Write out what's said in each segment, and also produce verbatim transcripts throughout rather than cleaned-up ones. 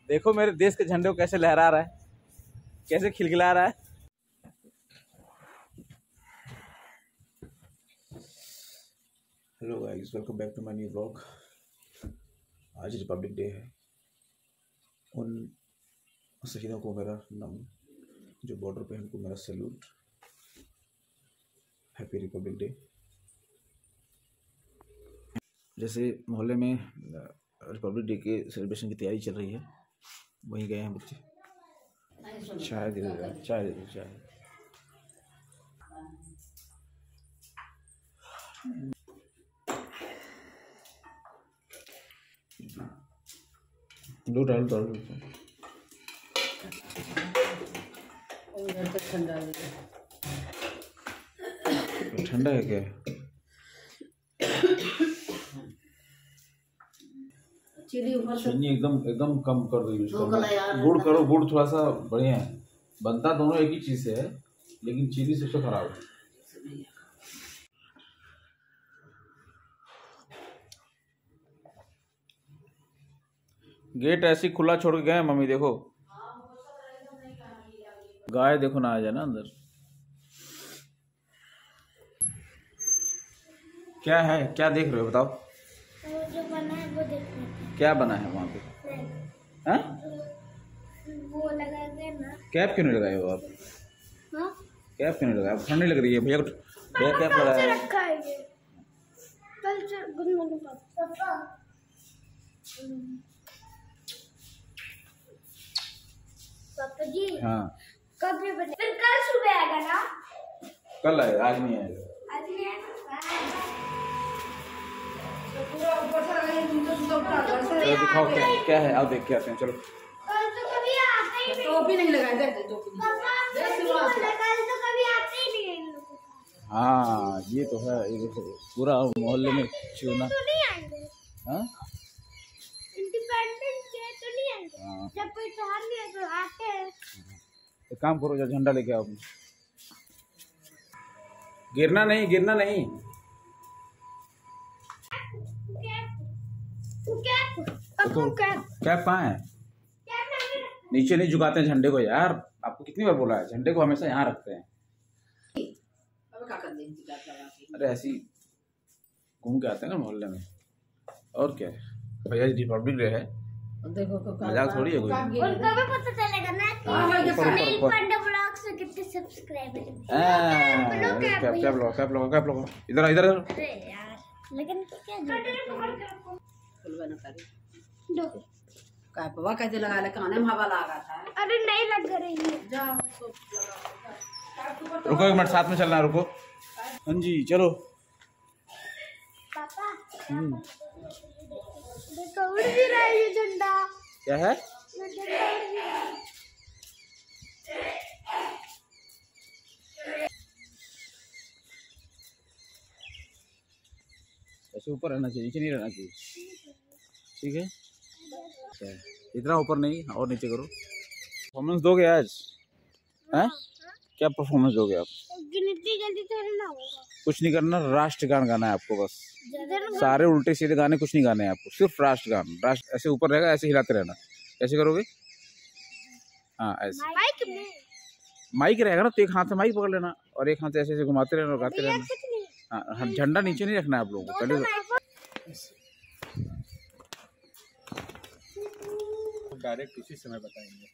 देखो मेरे देश के झंडे को कैसे लहरा रहा है, कैसे खिलखिला रहा है। Hello guys, welcome back to my new blog. आज रिपब्लिक डे है। उन शहीदों को मेरा नमन, जो बॉर्डर पे हमको मेरा सैल्यूट। Happy Republic day. जैसे मोहल्ले में रिपब्लिक डे के सेलिब्रेशन की तैयारी चल रही है, वहीं गए हैं बच्चे। चाय दे दो, चाय दे दो, चाय। दो डाल डाल ठंडा ठंडा है क्या? चीनी एकदम एकदम कम कर दो, यूज करना। गुड़ करो, गुड़ थोड़ा सा बढ़िया है। बनता दोनों एक ही चीज से है, लेकिन चीनी सबसे खराब है। गेट ऐसे खुला छोड़ के गए मम्मी। देखो गाय देखो ना आ जाए ना अंदर। क्या है, क्या देख रहे हो बताओ? जो बना है वो देख रहे थे। क्या बना है वहाँ पे? हाँ? वो लगा गया ना। कैप क्यों नहीं लगाए हो आप? हाँ? कैप क्यों नहीं लगाए? ठंड नहीं लग रही है भैया को? भैया कैप लगाया है। रखा है ये। कल से गुड मॉर्निंग पापा। पापा जी। हाँ। कब ये बने? फिर कल सुबह आएगा ना? कल आएगा, आज नहीं आएगा। आज नहीं आएगा। चलो दिखाओ क्या है, क्या है? आओ देख के आते हैं। चलो। कल तो कभी आता ही नहीं। टोपी नहीं लगाया दे दे टोपी। पापा कल तो कभी आते ही नहीं इन लोगों का। हाँ ये तो है। ये देखो पूरा मोहल्ले में चूना। तो नहीं आएंगे। हाँ? इंडिपेंडेंस डे तो नहीं आएंगे। हाँ। जब कोई त्योहार नहीं है तो आते हैं। एक काम करो, जा झंडा लेके आओ। गिरना नहीं, गिरना नहीं। तो कैप कहाँ है? नीचे नहीं झुकाते हैं झंडे को यार। आपको कितनी बार बोला है, झंडे को हमेशा यहाँ रखते हैं। अरे ऐसी घूम के आते हैं ना मोहल्ले में, और क्या है। भैया रिपब्लिक डे है, मजाक थोड़ी है कोई। उनको भी पता चलेगा ना कि सुनील पांडे ब्लॉग से कितने सब्सक्राइबर हैं। कैप कैप लो, कैप लो, कैप लो। इधर इधर। अरे यार लेकिन क्या दो काय बाबा कैसे लगा ले, काने में हवा लगा था। अरे नहीं लग रही है। जाओ रुको एक मिनट, साथ में चलना। रुको। हाँ जी चलो। पापा देखो उड़ भी रहा है ये झंडा। क्या है? ये झंडा उड़ भी रहा है। ऐसे ऊपर रहना चाहिए, नीचे नहीं रहना चाहिए। ठीक है, इतना ऊपर नहीं, और नीचे करो। परफॉर्मेंस दोगे आज? हैं? क्या परफॉर्मेंस दोगे आप? गिनती जल्दी थोड़ी ना होगा। कुछ नहीं करना, राष्ट्रगान गाना है आपको बस। सारे उल्टे सीधे गाने कुछ नहीं गाने हैं आपको, सिर्फ राष्ट्रगान। राष्ट्र ऐसे ऊपर रहेगा, ऐसे हिलाते रहना। कैसे करोगे? हाँ ऐसे। माइक में माइक रहेगा ना, तो एक हाथ से माइक पकड़ लेना और एक हाथ से ऐसे ऐसे घुमाते रहना और गाते रहना। हाँ, झंडा नीचे नहीं रखना है आप लोगों को पहले। डायरेक्ट उसी समय बताएंगे।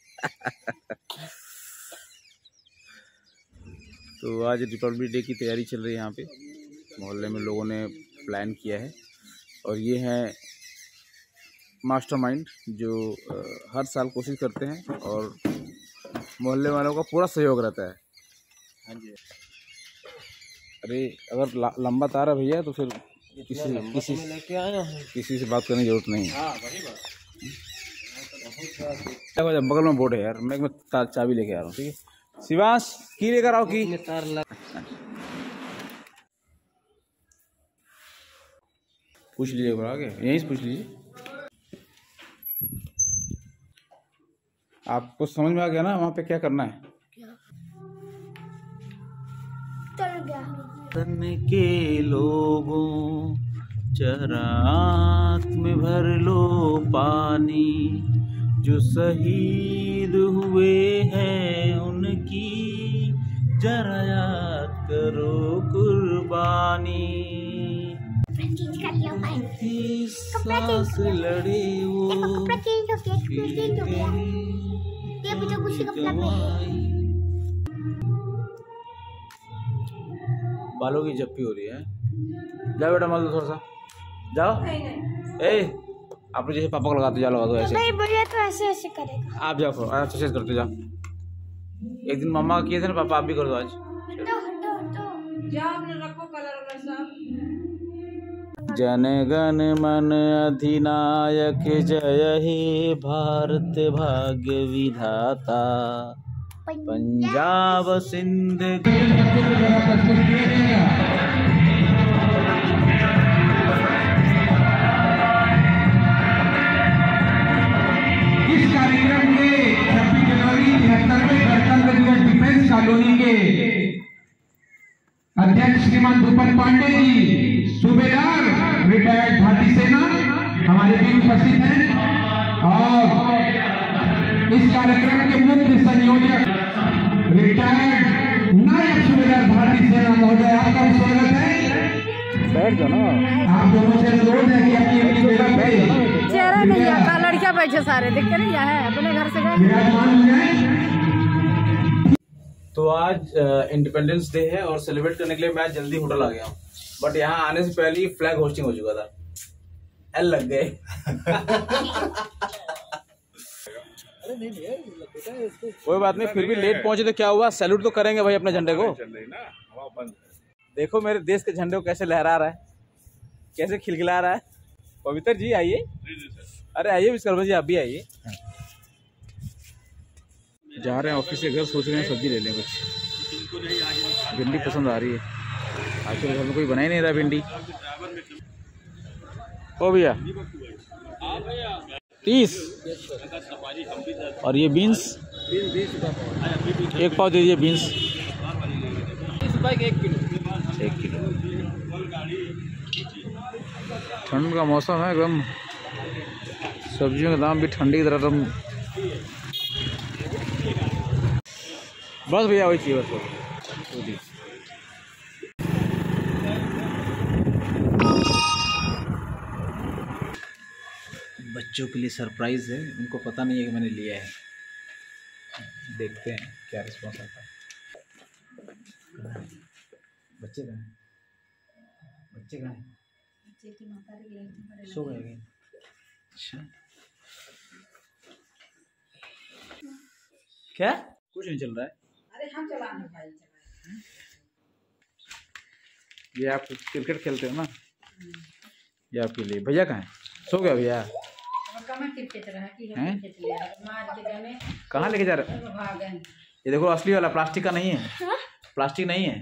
तो आज रिपब्लिक डे की तैयारी चल रही है यहाँ पे मोहल्ले में, लोगों ने प्लान किया है। और ये है मास्टरमाइंड जो आ, हर साल कोशिश करते हैं और मोहल्ले वालों का पूरा सहयोग रहता है। हाँ जी। अरे अगर लंबा तारा भैया तो फिर किसी किसी लेके आया हूँ, किसी से बात करने की जरूरत नहीं है। हाँ वही बात। देखो बगल में बोर्ड है यार, मैं मैं चाबी लेके आ रहा हूँ। ठीक है शिवांश, की लेकर आओ की। तार लग पूछ लीजिए एक बार आगे, यहीं से पूछ लीजिए। आपको समझ में आ गया ना वहाँ पे क्या करना है? चल गया। तन के लोगों चरात में भर लो पानी, जो शहीद हुए हैं उनकी जरा याद करो कुर्बानी। सांस लड़े वो बालों की झप्पी हो रही है। जाओ बेटा मार दो थोड़ा सा, जाओ। ए आपने जैसे पापा को लगा दो, जाओ लगा दो ऐसे। नहीं बोलिए तो ऐसे ऐसे करेगा। आप जाओ अच्छा से करते जाओ। एक दिन मम्मा किए थे ना पापा, आप भी कर दो आज। हटो हटो हटो। जाओ अपने रखो कलर वलर सब। जन गण मन अधिनायक जय हे भारत भाग्य विधाता पंजाब सिंध। इस कार्यक्रम के छब्बीस जनवरी तिहत्तरवें गणतंत्र दिवस डिफेंस कॉलोनी के अध्यक्ष श्रीमान भूपत पांडे जी, सूबेदार रिटायर्ड भारतीय सेना, हमारे भी उपस्थित हैं। और इस कार्यक्रम के मुख्य संयोजक रिटायर्ड नायब सूबेदार भारतीय सेना महोदय, आपका स्वागत है। बैठ जाओ ना। आप दोनों से अनुरोध है कि अपनी अपनी जगह पे चेहरा नहीं आता, लड़कियां बैठे सारे दिख नहीं है, अपने घर से गए। विराजमान हो जाए। तो आज इंडिपेंडेंस डे है और सेलिब्रेट करने के लिए मैं जल्दी होटल आ गया हूँ, बट यहाँ आने से पहले ही फ्लैग होस्टिंग हो चुका था। एल लग गए। कोई बात नहीं, फिर भी लेट पहुंचे तो क्या हुआ, सैल्यूट तो करेंगे भाई अपने झंडे को। देखो मेरे देश के झंडे को कैसे लहरा रहा है, कैसे खिलखिला रहा है। पवित्र जी आइए, अरे आइए विश्वकर्मा जी, आप भी आइए। जा रहे हैं ऑफिस से घर, सोच रहे हैं सब्जी ले लें कुछ। भिंडी पसंद आ रही है, आजकल घर में कोई बना ही नहीं रहा भिंडी। ओ भैया तीस, और ये बीन्स एक पाव दे दीजिए। बीन्स एक किलो एक किलो। ठंड का मौसम है एकदम, सब्जियों के दाम भी ठंडी की तरह एकदम। बस भैया वही चाहिए बस। बच्चों के लिए सरप्राइज है, उनको पता नहीं है कि मैंने लिया है। देखते हैं क्या रिस्पॉन्स आता है। बच्चे कहाँ हैं? बच्चे कहाँ हैं? सो गए। अच्छा क्या कुछ नहीं चल रहा है। अरे हम चलाने भाई चलाए। ये आप क्रिकेट खेलते हो ना, ये आपके लिए। भैया कहाँ है? सो गया भैया। कहाँ लेके जा रहे हो? ये देखो असली वाला, प्लास्टिक का नहीं है। प्लास्टिक नहीं है।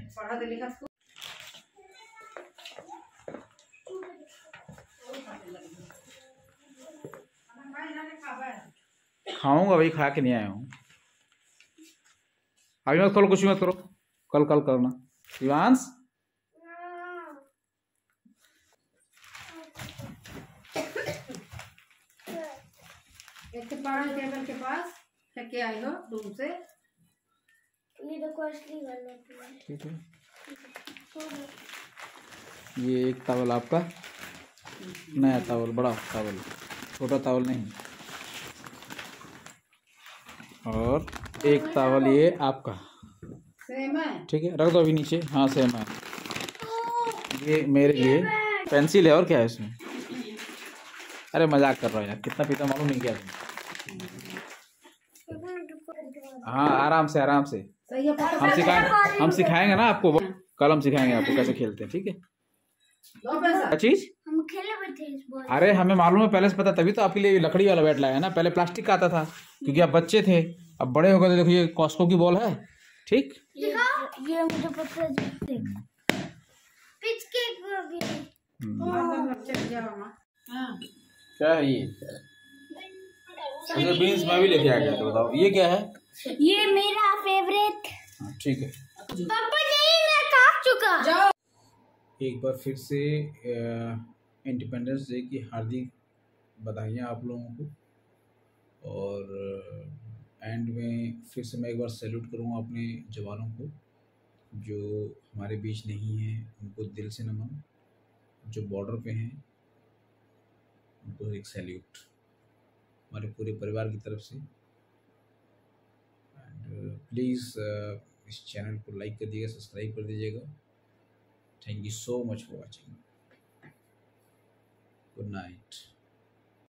खाऊंगा भाई, खा के नहीं आया हूँ। अभी मत खोलो, कुछ मत करो, कल कल करना। शिवांश टेबल के पास के आई हो रूम से। ये देखो असली वाला। ठीक है, ये एक तावल आपका, नया तावल, बड़ा तावल, छोटा तावल नहीं। और एक तावल ये आपका, सेम है। ठीक है, रख दो अभी नीचे। हाँ सेम है। ये मेरे लिए पेंसिल है, और क्या है इसमें? अरे मजाक कर रहा हूँ यार, कितना पीता मालूम नहीं क्या। हाँ आराम से आराम से, हम सिखाएंगे हम सिखाएंगे ना आपको, कल हम सिखाएंगे आपको कैसे खेलते हैं। ठीक है, क्या चीज? हम खेले बैठे इस बॉल। अरे हमें मालूम है, पहले से पता, तभी तो आपके लिए लकड़ी वाला बैट लाया ना। पहले प्लास्टिक का आता था क्योंकि आप बच्चे थे, अब बड़े हो गए तो देखो ये कॉस्को की बॉल है। ठीक, ये ये मुझे पता है। पिच केक भी। क्या है ये? अच्छा बीन्स मैं भी लेके आ गया, तो बताओ ये क्या है? ये मेरा फेवरेट। ठीक है, पापा जी मैं काट चुका। एक बार फिर से इंडिपेंडेंस डे की हार्दिक बधाइयाँ आप लोगों को। और एंड में फिर से मैं एक बार सैल्यूट करूँगा अपने जवानों को जो हमारे बीच नहीं हैं, उनको दिल से नमन। जो बॉर्डर पे हैं उनको एक सैल्यूट हमारे पूरे परिवार की तरफ से। एंड प्लीज़ इस चैनल को लाइक कर दीजिएगा, सब्सक्राइब कर दीजिएगा। Thank you so much for watching. Good night.